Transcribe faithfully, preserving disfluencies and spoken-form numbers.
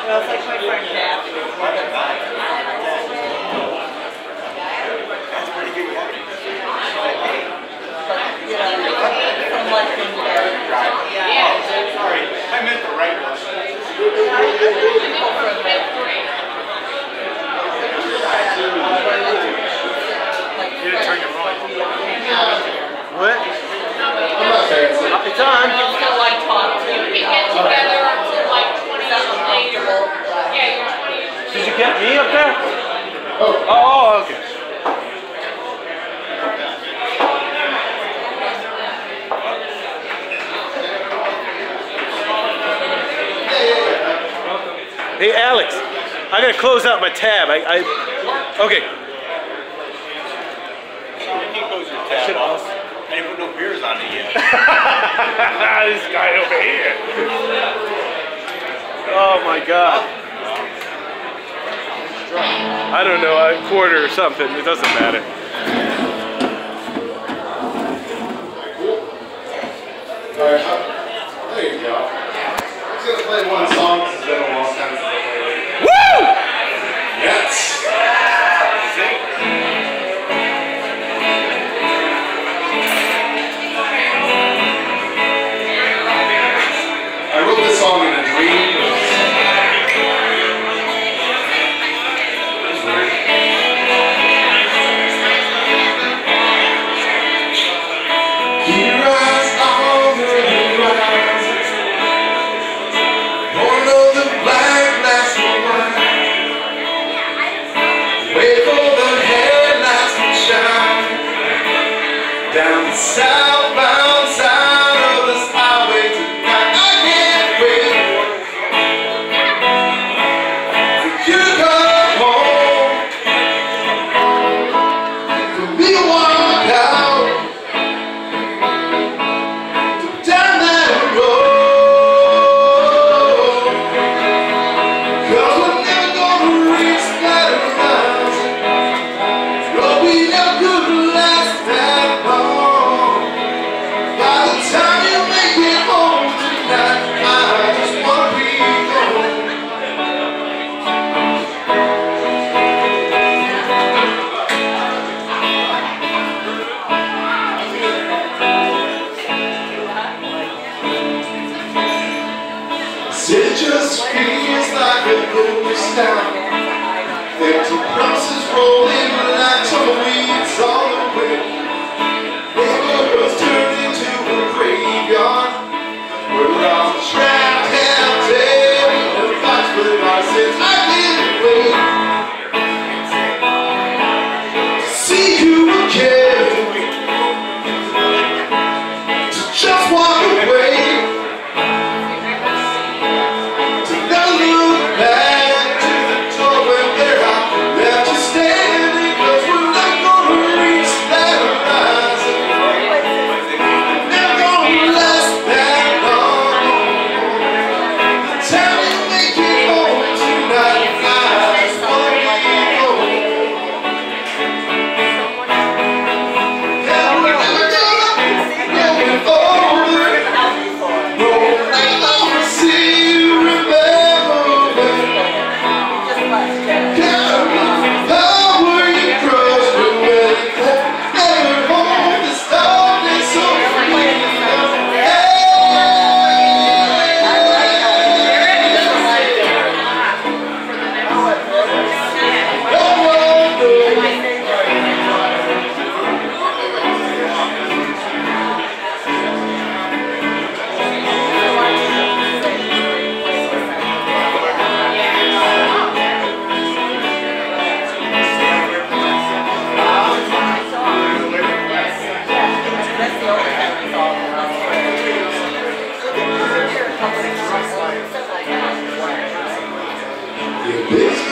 No, it's like my friend Dad. That's pretty good. You know, from like when you were driving. Yeah. Sorry, I meant the right one. People from the You didn't turn your volume. What? I'm not saying it's on. It's on. still like talk to You can get together until like twenty years later. Yeah, you're twenty years later. Did you get me up there? Oh, oh, okay. Hey, Alex, I gotta close out my tab. I, I okay. You can't close your tab off. I didn't put no beers on it yet. This guy over here. Oh my God. I don't know, a quarter or something. It doesn't matter. All right, there you go. I'm just gonna play one song because it's been a long time since I played it. Woo! Yes. I wrote this song in a dream. It was weird. Here rise on the horizon, born of the black glass and white. Wait for the headlights to shine down the southbound side of this highway tonight. I can't wait for you to come home, for me to walk out down that road. 'Cause we're never gonna reach that horizon. No, we never could last that long. By the time you make it home tonight, I just wanna be gone. It just feels like a ghost town. Empty promises rolling like tumbleweeds all the way. Neighborhoods turned into a graveyard. We're all trapped and dead in the fights with ourselves. I can't wait to see you again, to just walk away, to never look back to the door when there I left you standing. 'Cause we're not gonna reach that horizon. Never gonna last that long. The time you make it home tonight, I just wanna be home. And we're never gonna going forward. No, I wanna see you remember when. How were you crushed away? Never hold this darkness so free. No one knows. Your biggest